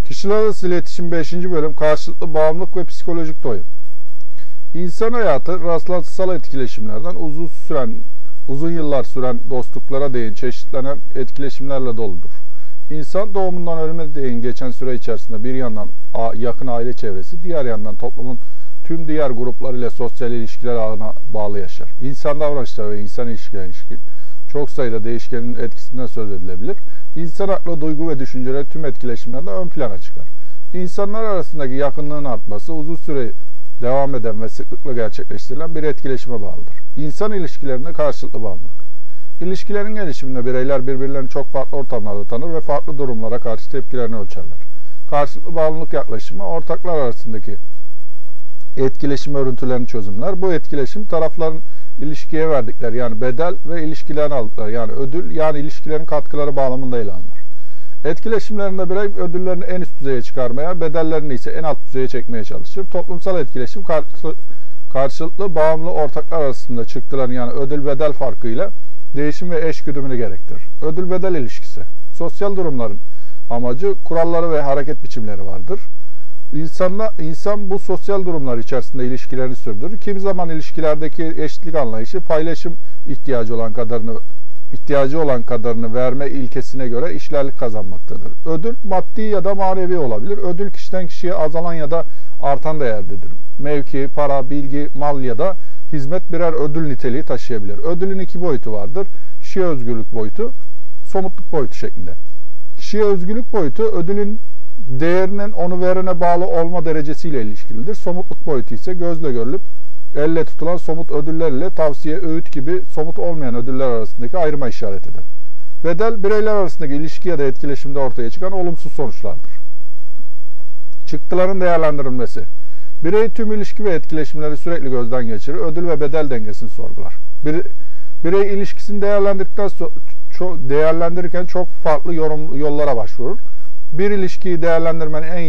Kişiler arası iletişim 5. bölüm karşılıklı bağımlılık ve psikolojik doyum. İnsan hayatı rastlantısal etkileşimlerden uzun yıllar süren dostluklara değin çeşitlenen etkileşimlerle doludur. İnsan doğumundan ölüme değin geçen süre içerisinde bir yandan yakın aile çevresi, diğer yandan toplumun tüm diğer gruplarıyla sosyal ilişkiler ağına bağlı yaşar. İnsan davranışları ve insan ilişkileri çok sayıda değişkenin etkisinden söz edilebilir. İnsan aklı, duygu ve düşünceler tüm etkileşimlerde ön plana çıkar. İnsanlar arasındaki yakınlığın artması uzun süre devam eden ve sıklıkla gerçekleştirilen bir etkileşime bağlıdır. İnsan ilişkilerinde karşılıklı bağımlılık. İlişkilerin gelişiminde bireyler birbirlerini çok farklı ortamlarda tanır ve farklı durumlara karşı tepkilerini ölçerler. Karşılıklı bağımlılık yaklaşımı ortaklar arasındaki etkileşim örüntülerini çözümler. Bu etkileşim tarafların ilişkiye verdikleri yani bedel ve ilişkilerini aldıkları yani ödül yani ilişkilerin katkıları bağlamında ele alınır. Etkileşimlerinde birey ödüllerini en üst düzeye çıkarmaya, bedellerini ise en alt düzeye çekmeye çalışır. Toplumsal etkileşim karşılıklı bağımlı ortaklar arasında çıktıların yani ödül bedel farkıyla değişim ve eşgüdümünü gerektirir. Ödül bedel ilişkisi. Sosyal durumların amacı, kuralları ve hareket biçimleri vardır. İnsan bu sosyal durumlar içerisinde ilişkilerini sürdürür. Kimi zaman ilişkilerdeki eşitlik anlayışı paylaşım ihtiyacı olan kadarını verme ilkesine göre işlerlik kazanmaktadır. Ödül maddi ya da manevi olabilir. Ödül kişiden kişiye azalan ya da artan değerdedir. Mevki, para, bilgi, mal ya da hizmet birer ödül niteliği taşıyabilir. Ödülün iki boyutu vardır. Kişiye özgürlük boyutu, somutluk boyutu şeklinde. Kişiye özgürlük boyutu ödülün değerinin onu verene bağlı olma derecesiyle ilişkilidir. Somutluk boyutu ise gözle görülüp elle tutulan somut ödüller ile tavsiye, öğüt gibi somut olmayan ödüller arasındaki ayrıma işaret eder. Bedel, bireyler arasındaki ilişki ya da etkileşimde ortaya çıkan olumsuz sonuçlardır. Çıktıların değerlendirilmesi. Birey tüm ilişki ve etkileşimleri sürekli gözden geçirir, ödül ve bedel dengesini sorgular. Birey ilişkisini değerlendirirken çok farklı yollara başvurur. Bir ilişkiyi değerlendirmenin en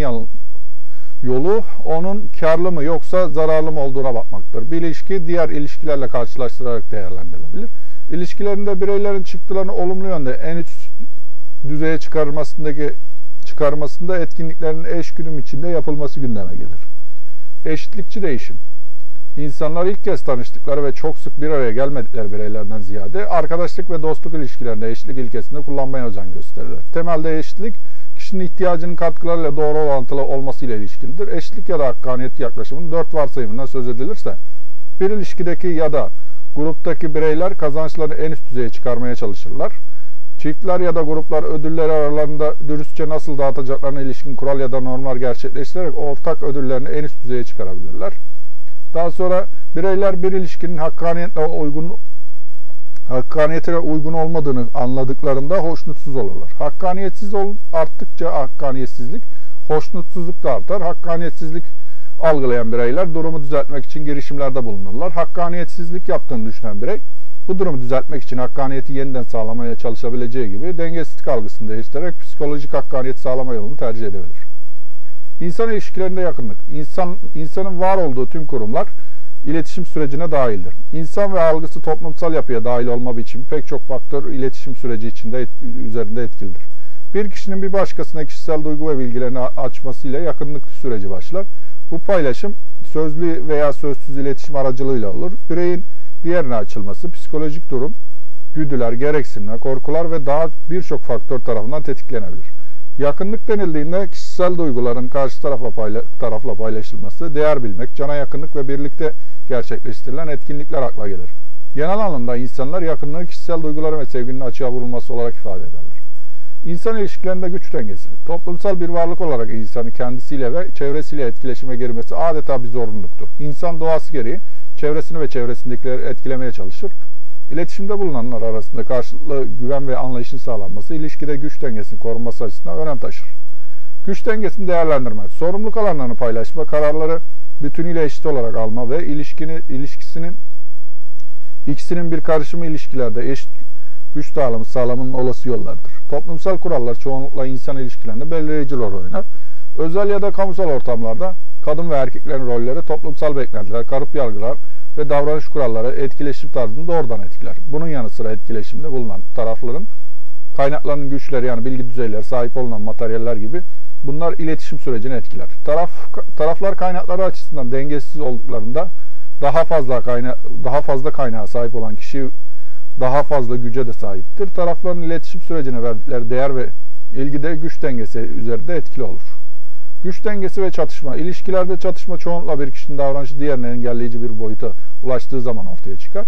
yolu onun karlı mı yoksa zararlı mı olduğuna bakmaktır. Bir ilişki diğer ilişkilerle karşılaştırarak değerlendirilebilir. İlişkilerinde bireylerin çıktılarını olumlu yönde en üst düzeye çıkarmasında etkinliklerin eşgüdüm içinde yapılması gündeme gelir. Eşitlikçi değişim. İnsanlar ilk kez tanıştıkları ve çok sık bir araya gelmedikleri bireylerden ziyade arkadaşlık ve dostluk ilişkilerinde eşitlik ilkesini kullanmaya özen gösterirler. Temelde eşitlik, kişinin ihtiyacının katkılarıyla doğru orantılı olmasıyla ilişkilidir. Eşitlik ya da hakkaniyet yaklaşımının 4 varsayımından söz edilirse, bir ilişkideki ya da gruptaki bireyler kazançlarını en üst düzeye çıkarmaya çalışırlar. Çiftler ya da gruplar ödülleri aralarında dürüstçe nasıl dağıtacaklarına ilişkin kural ya da normlar gerçekleştirerek ortak ödüllerini en üst düzeye çıkarabilirler. Daha sonra bireyler bir ilişkinin hakkaniyete uygun olmadığını anladıklarında hoşnutsuz olurlar. Arttıkça hakkaniyetsizlik, hoşnutsuzluk da artar. Hakkaniyetsizlik algılayan bireyler durumu düzeltmek için girişimlerde bulunurlar. Hakkaniyetsizlik yaptığını düşünen birey bu durumu düzeltmek için hakkaniyeti yeniden sağlamaya çalışabileceği gibi dengesizlik algısını değiştirerek psikolojik hakkaniyet sağlama yolunu tercih edebilir. İnsan ilişkilerinde yakınlık. İnsanın var olduğu tüm kurumlar iletişim sürecine dahildir. İnsan ve algısı toplumsal yapıya dahil olma biçimi pek çok faktör iletişim süreci üzerinde etkilidir. Bir kişinin bir başkasına kişisel duygu ve bilgilerini açmasıyla yakınlık süreci başlar. Bu paylaşım sözlü veya sözsüz iletişim aracılığıyla olur. Bireyin diğerine açılması psikolojik durum, güdüler, gereksinimler, korkular ve daha birçok faktör tarafından tetiklenebilir. Yakınlık denildiğinde kişisel duyguların karşı tarafla paylaşılması, değer bilmek, cana yakınlık ve birlikte gerçekleştirilen etkinlikler akla gelir. Genel anlamda insanlar yakınlığı kişisel duyguların ve sevginin açığa vurulması olarak ifade ederler. İnsan ilişkilerinde güç dengesi. Toplumsal bir varlık olarak insanın kendisiyle ve çevresiyle etkileşime girmesi adeta bir zorunluluktur. İnsan doğası gereği çevresini ve çevresindekileri etkilemeye çalışır. İletişimde bulunanlar arasında karşılıklı güven ve anlayışın sağlanması, ilişkide güç dengesinin korunması açısından önem taşır. Güç dengesini değerlendirme, sorumluluk alanlarını paylaşma, kararları bütünüyle eşit olarak alma ve ikisinin bir karışımı ilişkilerde eşit güç dağılımı sağlamanın olası yollarıdır. Toplumsal kurallar çoğunlukla insan ilişkilerinde belirleyici rol oynar. Özel ya da kamusal ortamlarda kadın ve erkeklerin rolleri, toplumsal beklentiler, kalıp yargılar ve davranış kuralları etkileşim tarzını doğrudan etkiler. Bunun yanı sıra etkileşimde bulunan tarafların kaynaklarının güçleri yani bilgi düzeyleri, sahip olunan materyaller gibi Bunlar iletişim sürecini etkiler. Taraflar kaynakları açısından dengesiz olduklarında daha fazla kaynağa sahip olan kişi daha fazla güce de sahiptir. Tarafların iletişim sürecine verdikleri değer ve ilgi de güç dengesi üzerinde etkili olur. Güç dengesi ve çatışma. İlişkilerde çatışma çoğunlukla bir kişinin davranışı diğerini engelleyici bir boyuta ulaştığı zaman ortaya çıkar.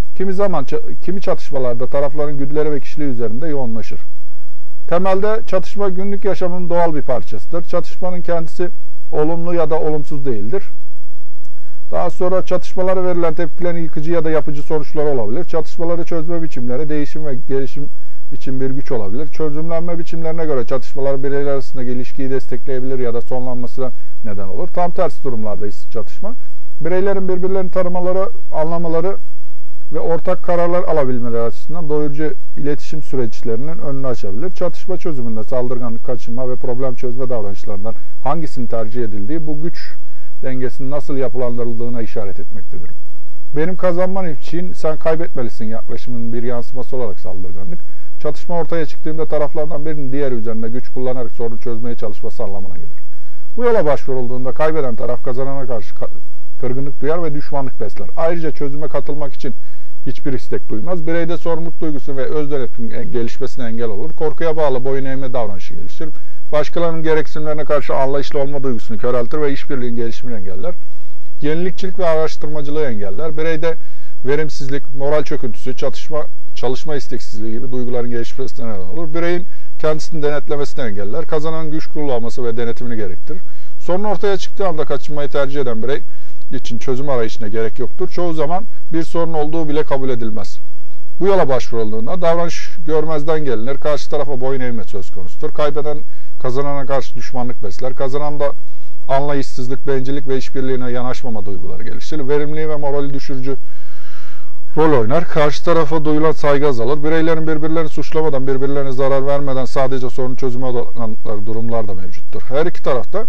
Kimi çatışmalarda tarafların güdüleri ve kişiliği üzerinde yoğunlaşır. Temelde çatışma günlük yaşamın doğal bir parçasıdır. Çatışmanın kendisi olumlu ya da olumsuz değildir. Daha sonra çatışmalara verilen tepkilerin yıkıcı ya da yapıcı sonuçları olabilir. Çatışmaları çözme biçimleri değişim ve gelişim için bir güç olabilir. Çözümlenme biçimlerine göre çatışmalar bireyler arasındaki ilişkiyi destekleyebilir ya da sonlanmasına neden olur. Tam tersi durumlarda ise çatışma, bireylerin birbirlerini tanımaları, anlamaları ve ortak kararlar alabilmeleri açısından doyurucu iletişim süreçlerinin önünü açabilir. Çatışma çözümünde saldırganlık, kaçınma ve problem çözme davranışlarından hangisinin tercih edildiği bu güç dengesinin nasıl yapılandırıldığına işaret etmektedir. Benim kazanmam için sen kaybetmelisin yaklaşımının bir yansıması olarak saldırganlık, çatışma ortaya çıktığında taraflardan birinin diğeri üzerinde güç kullanarak sorunu çözmeye çalışması anlamına gelir. Bu yola başvurulduğunda kaybeden taraf kazanana karşı kırgınlık duyar ve düşmanlık besler. Ayrıca çözüme katılmak için hiçbir istek duymaz. Bireyde sorumluluk duygusu ve öz denetim gelişmesine engel olur. Korkuya bağlı boyun eğme davranışı gelişir. Başkalarının gereksinimlerine karşı anlayışlı olma duygusunu köreltir ve işbirliğinin gelişimini engeller. Yenilikçilik ve araştırmacılığı engeller. Bireyde verimsizlik, moral çöküntüsü, çalışma isteksizliği gibi duyguların gelişmesine neden olur. Bireyin kendisini denetlemesini engeller. Kazanan güç kullanması ve denetimini gerektirir. Sorun ortaya çıktığı anda kaçınmayı tercih eden birey için çözüm arayışına gerek yoktur. Çoğu zaman bir sorun olduğu bile kabul edilmez. Bu yola başvurulduğunda davranış görmezden gelinir. Karşı tarafa boyun eğme söz konusudur. Kazanana karşı düşmanlık besler. Kazanan da anlayışsızlık, bencillik ve işbirliğine yanaşmama duyguları geliştirir. Verimliliği ve morali düşürücü rol oynar. Karşı tarafa duyulan saygı azalır. Bireylerin birbirlerini suçlamadan, birbirlerine zarar vermeden sadece sorun çözüme odaklandıkları durumlar da mevcuttur. Her iki tarafta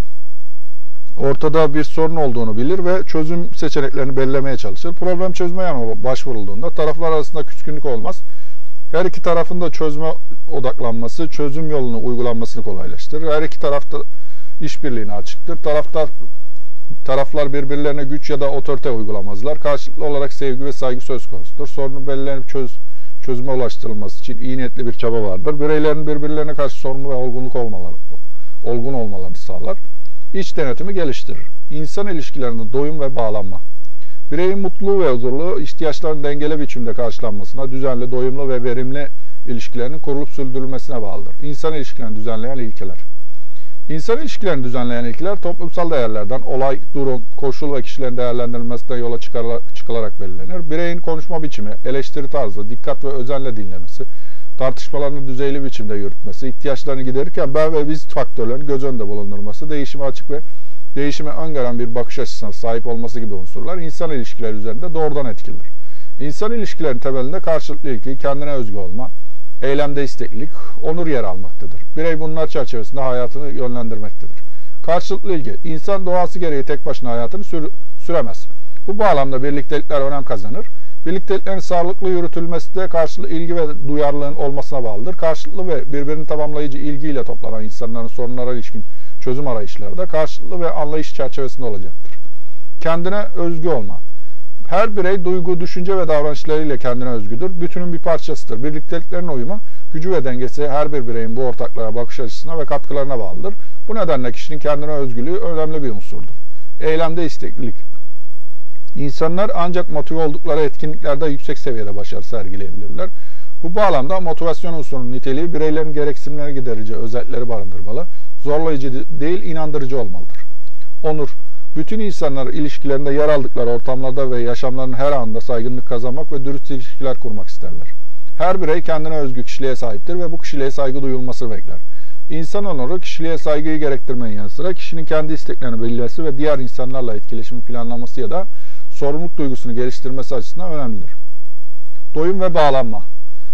ortada bir sorun olduğunu bilir ve çözüm seçeneklerini belirlemeye çalışır. Problem çözme yanına başvurulduğunda taraflar arasında küskünlük olmaz. Her iki tarafın da çözüme odaklanması, çözüm yolunu uygulanmasını kolaylaştırır. Her iki tarafta işbirliğine açıktır. Taraflar birbirlerine güç ya da otorite uygulamazlar. Karşılıklı olarak sevgi ve saygı söz konusudur. Sorunun belirlenip çözüme ulaştırılması için iyi niyetli bir çaba vardır. Bireylerin birbirlerine karşı sorumlu ve olgun olmalarını sağlar. İç denetimi geliştirir. İnsan ilişkilerinde doyum ve bağlanma. Bireyin mutluluğu ve huzurlu ihtiyaçlarının dengeli biçimde karşılanmasına, düzenli, doyumlu ve verimli ilişkilerinin kurulup sürdürülmesine bağlıdır. İnsan ilişkilerini düzenleyen ilkeler. İnsan ilişkilerini düzenleyen ilkeler toplumsal değerlerden olay, durum, koşul ve kişilerin değerlendirilmesinden yola çıkılarak belirlenir. Bireyin konuşma biçimi, eleştiri tarzı, dikkat ve özenle dinlemesi, tartışmalarını düzeyli biçimde yürütmesi, ihtiyaçlarını giderirken ben ve biz faktörlerini göz önünde bulundurması, değişime açık ve değişime öngören bir bakış açısına sahip olması gibi unsurlar insan ilişkileri üzerinde doğrudan etkilidir. İnsan ilişkilerinin temelinde karşılıklı ilgi, kendine özgü olma, eylemde isteklilik, onur yer almaktadır. Birey bunlar çerçevesinde hayatını yönlendirmektedir. Karşılıklı ilgi, insan doğası gereği tek başına hayatını süremez. Bu bağlamda birliktelikler önem kazanır. Birlikteliklerin sağlıklı yürütülmesi de karşılıklı ilgi ve duyarlılığın olmasına bağlıdır. Karşılıklı ve birbirini tamamlayıcı ilgiyle toplanan insanların sorunlara ilişkin çözüm arayışları da karşılıklı ve anlayış çerçevesinde olacaktır. Kendine özgü olma. Her birey duygu, düşünce ve davranışlarıyla kendine özgüdür. Bütünün bir parçasıdır. Birlikteliklerin uyumu, gücü ve dengesi her bir bireyin bu ortaklara bakış açısına ve katkılarına bağlıdır. Bu nedenle kişinin kendine özgürlüğü önemli bir unsurdur. Eylemde isteklilik. İnsanlar ancak motive oldukları etkinliklerde yüksek seviyede başarı sergileyebilirler. Bu bağlamda motivasyon unsurunun niteliği bireylerin gereksinimleri giderici özellikleri barındırmalı, zorlayıcı değil inandırıcı olmalıdır. Onur. Bütün insanlar ilişkilerinde yer aldıkları ortamlarda ve yaşamlarının her anında saygınlık kazanmak ve dürüst ilişkiler kurmak isterler. Her birey kendine özgü kişiliğe sahiptir ve bu kişiliğe saygı duyulmasını bekler. İnsan onuru kişiliğe saygıyı gerektirmenin yanı sıra kişinin kendi isteklerini belirlemesi ve diğer insanlarla etkileşimi planlaması ya da sorumluluk duygusunu geliştirmesi açısından önemlidir. Doyum ve bağlanma.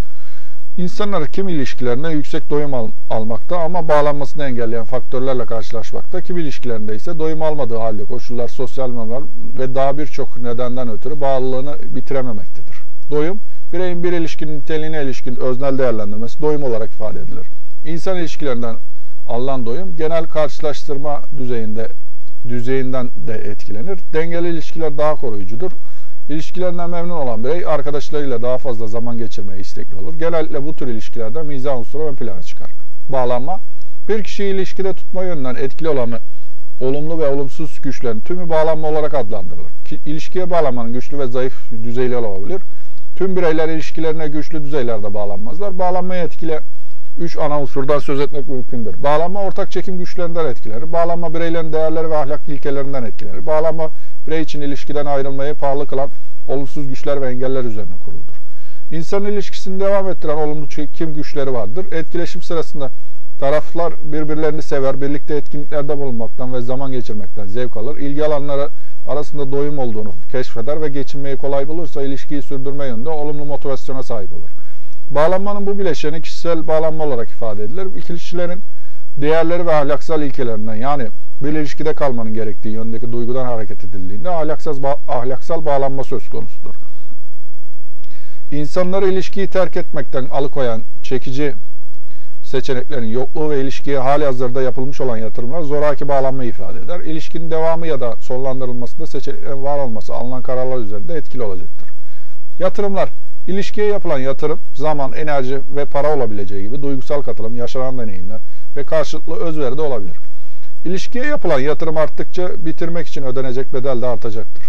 İnsanlar kimi ilişkilerinde yüksek doyum almakta ama bağlanmasını engelleyen faktörlerle karşılaşmakta, kimi ilişkilerinde ise doyum almadığı halde koşullar, sosyal normlar ve daha birçok nedenden ötürü bağlılığını bitirememektedir. Doyum, bireyin bir ilişkinin niteliğine ilişkin öznel değerlendirmesi doyum olarak ifade edilir. İnsan ilişkilerinden alınan doyum genel karşılaştırma düzeyinden de etkilenir. Dengeli ilişkiler daha koruyucudur. İlişkilerinden memnun olan birey arkadaşlarıyla daha fazla zaman geçirmeye istekli olur. Genellikle bu tür ilişkilerde mizah unsuru ön plana çıkar. Bağlanma, bir kişiyi ilişkide tutma yönünden etkili olan olumlu ve olumsuz güçlerin tümü bağlanma olarak adlandırılır. İlişkiye bağlanmanın güçlü ve zayıf düzeyleri olabilir. Tüm bireyler ilişkilerine güçlü düzeylerde bağlanmazlar. Bağlanmaya etkili 3 ana unsurdan söz etmek mümkündür. Bağlanma ortak çekim güçlerinden etkilenir. Bağlanma bireylerin değerleri ve ahlak ilkelerinden etkilenir. Bağlanma birey için ilişkiden ayrılmayı pahalı kılan olumsuz güçler ve engeller üzerine kuruludur. İnsan ilişkisini devam ettiren olumlu çekim güçleri vardır. Etkileşim sırasında taraflar birbirlerini sever, birlikte etkinliklerde bulunmaktan ve zaman geçirmekten zevk alır. İlgi alanları arasında doyum olduğunu keşfeder ve geçinmeyi kolay bulursa ilişkiyi sürdürme yönünde olumlu motivasyona sahip olur. Bağlanmanın bu bileşeni kişisel bağlanma olarak ifade edilir. Kişilerin değerleri ve ahlaksal ilkelerinden, yani bir ilişkide kalmanın gerektiği yöndeki duygudan hareket edildiğinde ahlaksal bağlanma söz konusudur. İnsanları ilişkiyi terk etmekten alıkoyan çekici seçeneklerin yokluğu ve ilişkiye halihazırda yapılmış olan yatırımlar zoraki bağlanmayı ifade eder. İlişkinin devamı ya da sonlandırılmasında seçeneklerin var olması alınan kararlar üzerinde etkili olacaktır. Yatırımlar, ilişkiye yapılan yatırım, zaman, enerji ve para olabileceği gibi duygusal katılım, yaşanan deneyimler ve karşılıklı özveri de olabilir. İlişkiye yapılan yatırım arttıkça bitirmek için ödenecek bedel de artacaktır.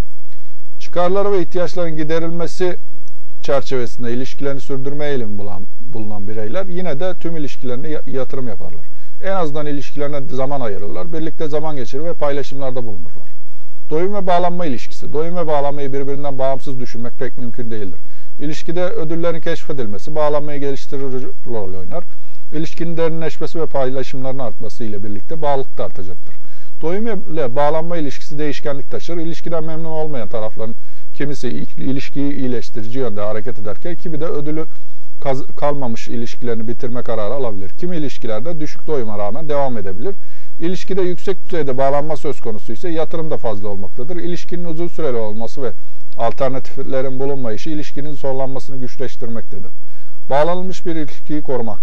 Çıkarları ve ihtiyaçların giderilmesi çerçevesinde ilişkilerini sürdürme eğilimi bulunan bireyler yine de tüm ilişkilerine yatırım yaparlar. En azından ilişkilerine zaman ayırırlar, birlikte zaman geçirir ve paylaşımlarda bulunurlar. Doyum ve bağlanma ilişkisi. Doyum ve bağlanmayı birbirinden bağımsız düşünmek pek mümkün değildir. İlişkide ödüllerin keşfedilmesi bağlanmayı geliştirici rol oynar. İlişkinin derinleşmesi ve paylaşımların artması ile birlikte bağlılık da artacaktır. Doyum ile bağlanma ilişkisi değişkenlik taşır. İlişkiden memnun olmayan tarafların kimisi ilişkiyi iyileştirici yönde hareket ederken kimi de ödülü kalmamış ilişkilerini bitirme kararı alabilir. Kimi ilişkilerde düşük doyuma rağmen devam edebilir. İlişkide yüksek düzeyde bağlanma söz konusu ise yatırım da fazla olmaktadır. İlişkinin uzun süreli olması ve alternatiflerin bulunmayışı ilişkinin sonlanmasını güçleştirmektedir. Bağlanılmış bir ilişkiyi korumak.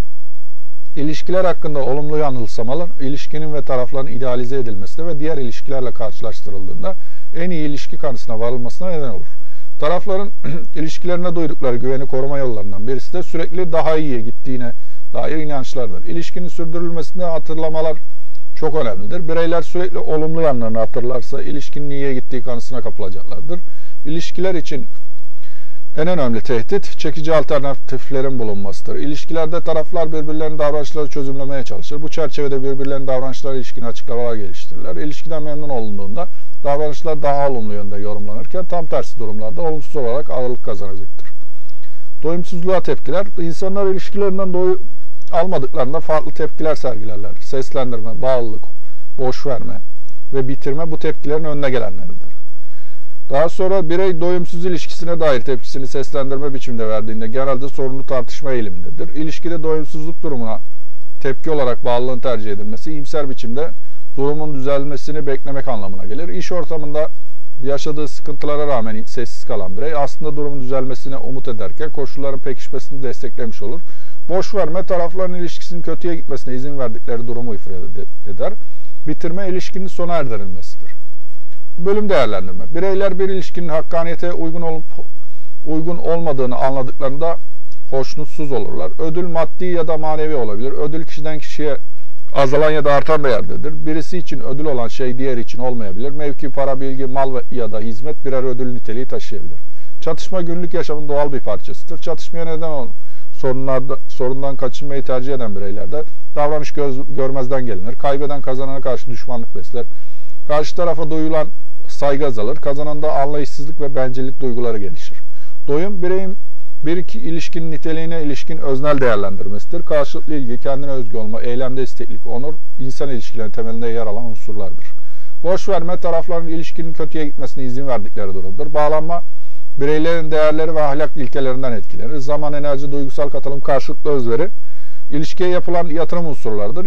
İlişkiler hakkında olumlu yanılsamalar, ilişkinin ve tarafların idealize edilmesine ve diğer ilişkilerle karşılaştırıldığında en iyi ilişki kanısına varılmasına neden olur. Tarafların ilişkilerine duydukları güveni koruma yollarından birisi de sürekli daha iyiye gittiğine dair inançlardır. İlişkinin sürdürülmesinde hatırlamalar çok önemlidir. Bireyler sürekli olumlu yanlarını hatırlarsa ilişkinin iyiye gittiği kanısına kapılacaklardır. İlişkiler için en önemli tehdit çekici alternatiflerin bulunmasıdır. İlişkilerde taraflar birbirlerinin davranışları çözümlemeye çalışır. Bu çerçevede birbirlerinin davranışları ilişkin açıklamalar geliştirirler. İlişkiden memnun olunduğunda davranışlar daha olumlu yönde yorumlanırken tam tersi durumlarda olumsuz olarak ağırlık kazanacaktır. Doyumsuzluğa tepkiler. İnsanlar ilişkilerinden doyum almadıklarında farklı tepkiler sergilerler. Seslendirme, bağlılık, boş verme ve bitirme bu tepkilerin önüne gelenleridir. Daha sonra birey doyumsuz ilişkisine dair tepkisini seslendirme biçiminde verdiğinde genelde sorunlu tartışma eğilimindedir. İlişkide doyumsuzluk durumuna tepki olarak bağlılığın tercih edilmesi iyimser biçimde durumun düzelmesini beklemek anlamına gelir. İş ortamında yaşadığı sıkıntılara rağmen sessiz kalan birey aslında durumun düzelmesine umut ederken koşulların pekişmesini desteklemiş olur. Boş verme tarafların ilişkisinin kötüye gitmesine izin verdikleri durumu ifade eder. Bitirme ilişkinin sona erdirilmesidir. Bölüm değerlendirme. Bireyler bir ilişkinin hakkaniyete uygun olmadığını anladıklarında hoşnutsuz olurlar. Ödül maddi ya da manevi olabilir. Ödül kişiden kişiye azalan ya da artan değerdedir. Birisi için ödül olan şey diğeri için olmayabilir. Mevki, para, bilgi, mal ya da hizmet birer ödül niteliği taşıyabilir. Çatışma günlük yaşamın doğal bir parçasıdır. Çatışmaya neden olan sorundan kaçınmayı tercih eden bireylerde davranış görmezden gelinir. Kaybeden kazanana karşı düşmanlık besler. Karşı tarafa duyulan saygı azalır. Kazananda anlayışsızlık ve bencillik duyguları gelişir. Doyum bireyin bir iki ilişkinin niteliğine ilişkin öznel değerlendirmesidir. Karşılıklı ilgi, kendine özgü olma, eylemde isteklilik, onur, insan ilişkilerinin temelinde yer alan unsurlardır. Boş verme, tarafların ilişkinin kötüye gitmesine izin verdikleri durumdur. Bağlanma, bireylerin değerleri ve ahlak ilkelerinden etkilenir. Zaman, enerji, duygusal katılım, karşılıklı özveri, ilişkiye yapılan yatırım unsurlarıdır.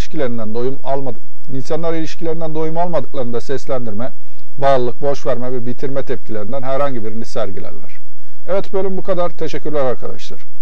İnsanlar ilişkilerinden doyum almadıklarında seslendirme, bağlılık, boş verme ve bitirme tepkilerinden herhangi birini sergilerler. Evet, bölüm bu kadar. Teşekkürler arkadaşlar.